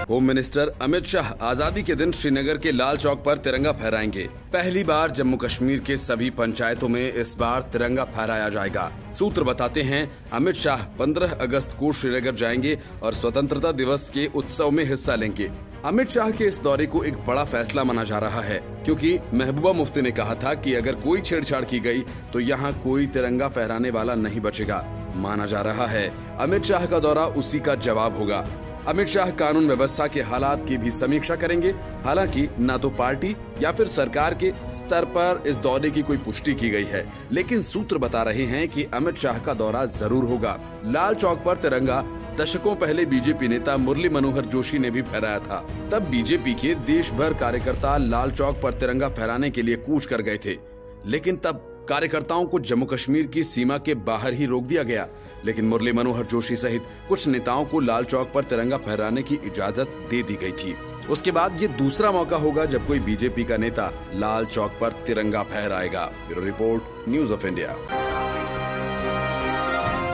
Home minister Amit Shah आजादी के दिन श्रीनगर के लाल चौक पर तिरंगा फहराएंगे। पहली बार जम्मू कश्मीर के सभी पंचायतों में इस बार तिरंगा फहराया जाएगा। सूत्र बताते हैं अमित शाह 15 अगस्त को श्रीनगर जाएंगे और स्वतंत्रता दिवस के उत्सव में हिस्सा लेंगे। अमित शाह के इस दौरे को एक बड़ा फैसला माना जा रहा है, क्योंकि महबूबा मुफ्ती ने कहा था कि अगर कोई छेड़छाड़ की गई तो यहाँ कोई तिरंगा फहराने वाला नहीं बचेगा। माना जा रहा है अमित शाह का दौरा उसी का जवाब होगा। अमित शाह कानून व्यवस्था के हालात की भी समीक्षा करेंगे। हालांकि न तो पार्टी या फिर सरकार के स्तर पर इस दौरे की कोई पुष्टि की गई है, लेकिन सूत्र बता रहे हैं कि अमित शाह का दौरा जरूर होगा। लाल चौक पर तिरंगा दशकों पहले बीजेपी नेता मुरली मनोहर जोशी ने भी फहराया था। तब बीजेपी के देश भर कार्यकर्ता लाल चौक पर तिरंगा फहराने के लिए कूच कर गए थे, लेकिन तब कार्यकर्ताओं को जम्मू कश्मीर की सीमा के बाहर ही रोक दिया गया। लेकिन मुरली मनोहर जोशी सहित कुछ नेताओं को लाल चौक पर तिरंगा फहराने की इजाजत दे दी गई थी। उसके बाद ये दूसरा मौका होगा जब कोई बीजेपी का नेता लाल चौक पर तिरंगा फहराएगा। Bureau report, news of India.